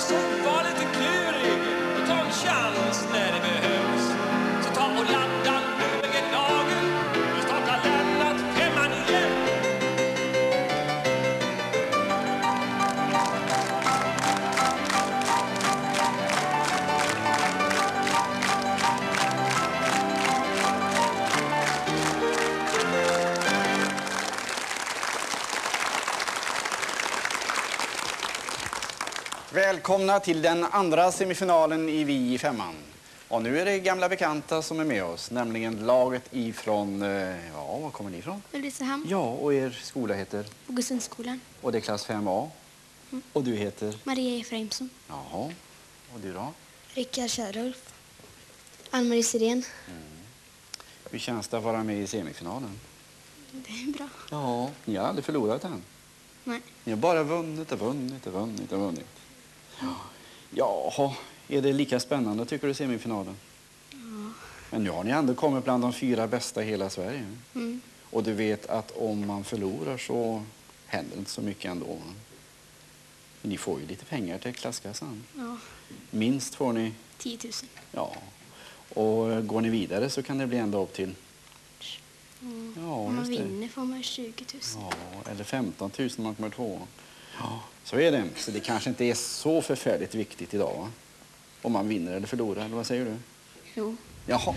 som var lite klurig och ta en chans när det behövs. Så ta och ladda nuläget lagen och starta lämnat femman igen. Välkomna till den andra semifinalen i Vi i femman. Och nu är det gamla bekanta som är med oss, nämligen laget ifrån, ja, var kommer ni ifrån? Ulricehamn. Ja, och er skola heter? Bogesundsskolan. Och det är klass 5A. Och du heter? Maria Efraimsson. Jaha, och du då? Rickard Kärulf. Ann-Marie Sirén. Hur känns det att vara med i semifinalen? Det är bra. Ja, ni har aldrig förlorat än. Nej. Ni har bara vunnit och vunnit och vunnit och vunnit. Jaha, är det lika spännande tycker du semifinalen? Ja. Men nu har ni ändå kommit bland de 4 bästa i hela Sverige. Och du vet att om man förlorar så händer inte så mycket ändå. Men ni får ju lite pengar till klasskassan. Ja. Minst får ni. 10 000. Ja. Och går ni vidare så kan det bli ända upp till. Ja, Om man just det. vinner får man 20 000. Ja, eller 15 000 om man kommer 2. Ja, så är det. Så det kanske inte är så förfärligt viktigt idag, va? Om man vinner eller förlorar, eller vad säger du? Jo. Jaha.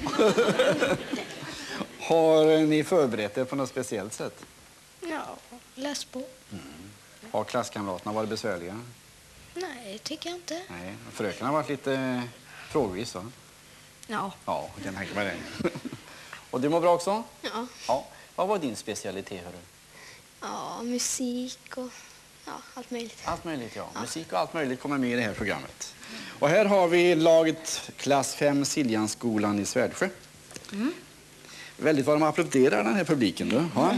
Har ni förberett er på något speciellt sätt? Ja, läs på. Har klasskamraterna varit besvärliga? Nej, det tycker jag inte. Nej, fröken har varit lite frågvis, va? Ja. Ja, jag kan tänka mig det. Och du mår bra också? Ja. Ja. Vad var din specialitet, hörru? Ja, musik och allt möjligt. Allt möjligt, ja. Musik och allt möjligt kommer med i det här programmet. Och här har vi laget klass 5 Siljansskolan i Svärdsjö. Väldigt vad de applåderar den här publiken, du. Ja.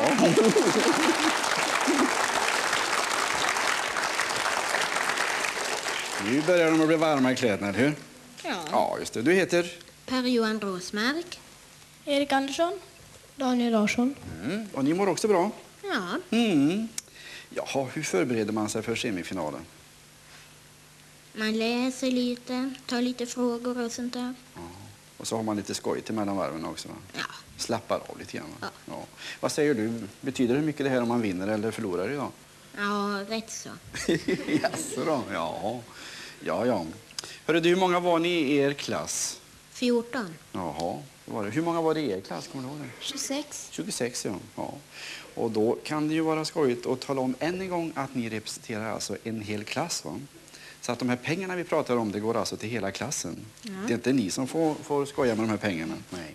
Nu börjar de att bli varma i kläderna, eller hur? Ja. Ja, just det. Du heter? Per-Johan Råsmark. Erik Andersson. Daniel Larsson. Och ni mår också bra? Ja, Jaha, hur förbereder man sig för semifinalen? man läser lite, tar lite frågor och sånt där. Och så har man lite skoj till mellan varven också, va? Ja. Slappar av lite grann, va? Ja. Ja. Vad säger du? Betyder det mycket det här om man vinner eller förlorar idag? Ja, rätt så. Jaså då? Ja. Hörru du, hur många var ni i er klass? 14. Jaha, det var det. Hur många var det i er klass? Kommer du ihåg det? 26. 26, ja. Och då kan det ju vara skojigt att tala om än en gång att ni representerar alltså en hel klass, va? Så att de här pengarna vi pratar om, det går alltså till hela klassen. Det är inte ni som får skoja med de här pengarna. Nej.